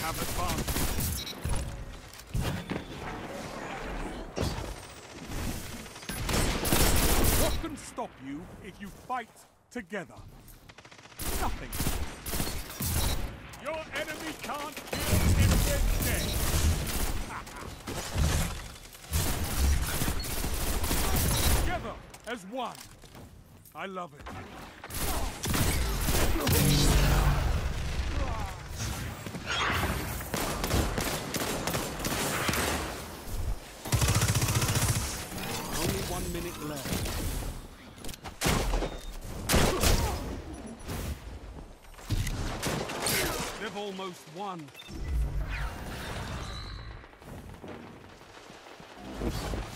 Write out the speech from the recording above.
have advantage. What can stop you if you fight together? Nothing. Your enemy can't kill if they're dead. Together as one. I love it. Only 1 minute left. They've almost won.